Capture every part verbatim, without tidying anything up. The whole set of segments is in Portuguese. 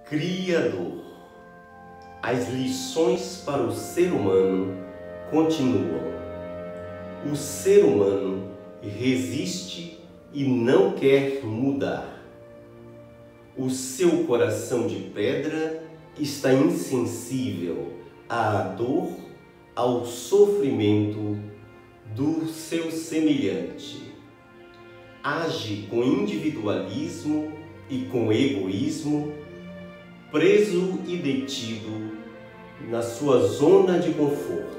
Criador. As lições para o ser humano continuam. O ser humano resiste e não quer mudar. O seu coração de pedra está insensível à dor, ao sofrimento do seu semelhante. Age com individualismo e com egoísmo, preso e detido na sua zona de conforto.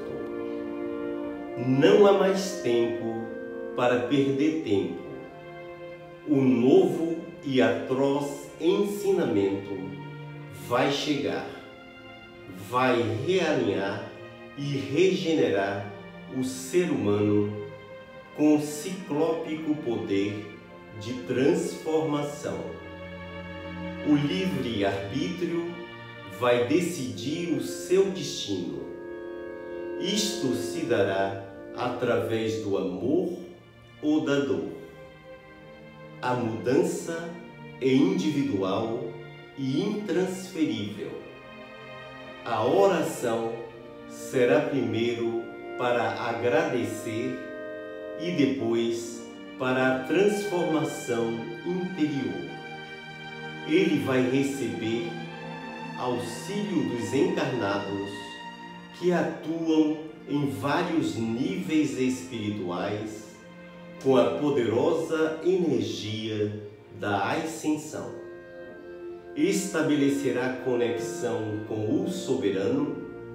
Não há mais tempo para perder tempo. O novo e atroz ensinamento vai chegar, vai realinhar e regenerar o ser humano com o ciclópico poder de transformação. O livre-arbítrio vai decidir o seu destino. Isto se dará através do amor ou da dor. A mudança é individual e intransferível. A oração será primeiro para agradecer e depois para a transformação interior. Ele vai receber auxílio dos encarnados que atuam em vários níveis espirituais com a poderosa energia da ascensão. Estabelecerá conexão com o soberano.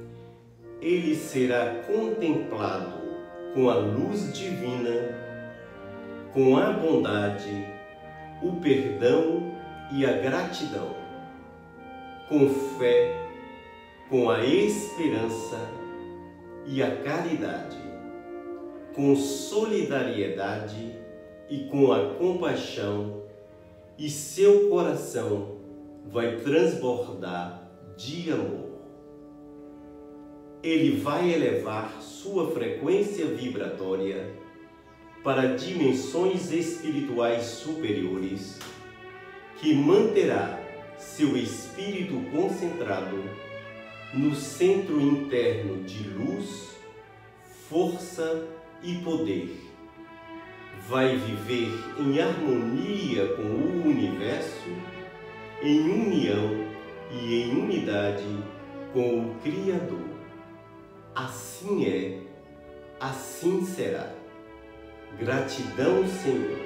Ele será contemplado com a luz divina, com a bondade, o perdão e a gratidão, com fé, com a esperança e a caridade, com solidariedade e com a compaixão, e seu coração vai transbordar de amor. Ele vai elevar sua frequência vibratória para dimensões espirituais superiores, que manterá seu espírito concentrado no centro interno de luz, força e poder. Vai viver em harmonia com o universo, em união e em unidade com o Criador. Assim é, assim será. Gratidão, Senhor.